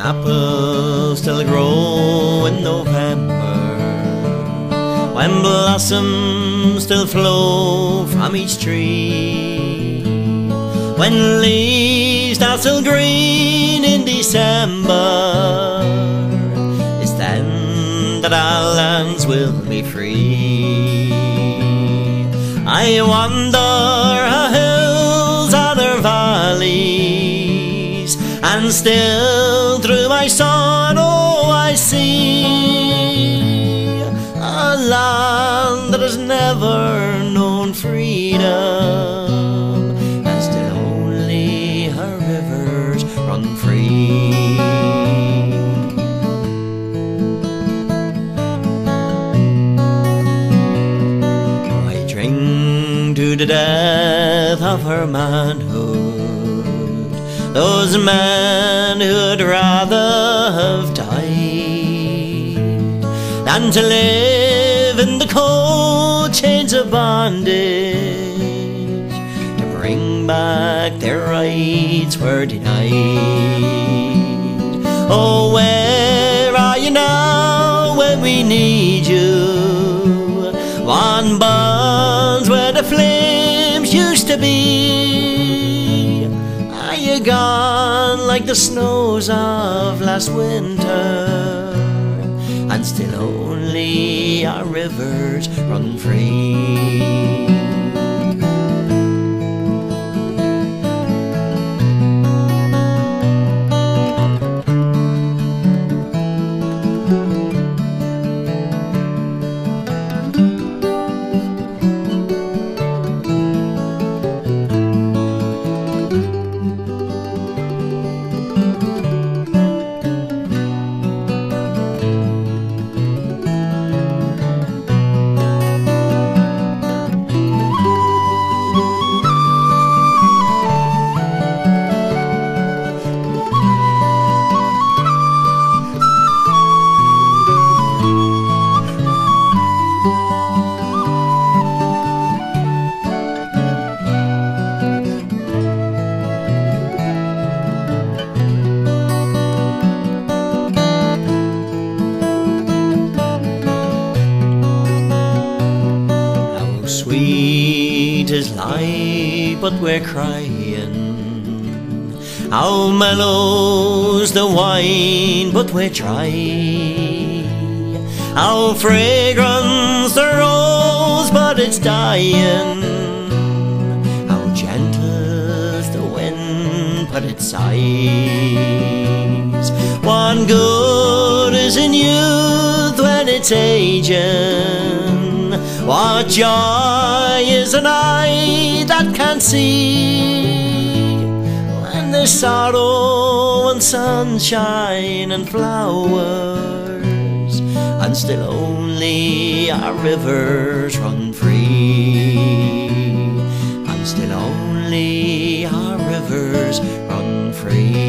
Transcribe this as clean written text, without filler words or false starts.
apples still grow in November, when blossoms still flow from each tree, when leaves are still green in December, it's then that our lands will be free. I wander our hills and our valleys, and still through my sorrow I see a land that has never known freedom, and still only her rivers run free. I drink to the death of her manhood, those men who'd rather have died than to live in the cold chains of bondage, to bring back their rights were denied. Oh, where are you now when we need you? One burns where the flames used to be. Are you gone like the snows of last winter, and still only our rivers run free? Sweet is life, but we're crying. How mellow's the wine, but we're dry. How fragrant's the rose, but it's dying. How gentle's the wind, but it sighs. What good is in youth when it's aging? What joy is an eye that can't see, when there's sorrow and sunshine and flowers, and still only our rivers run free, and still only our rivers run free.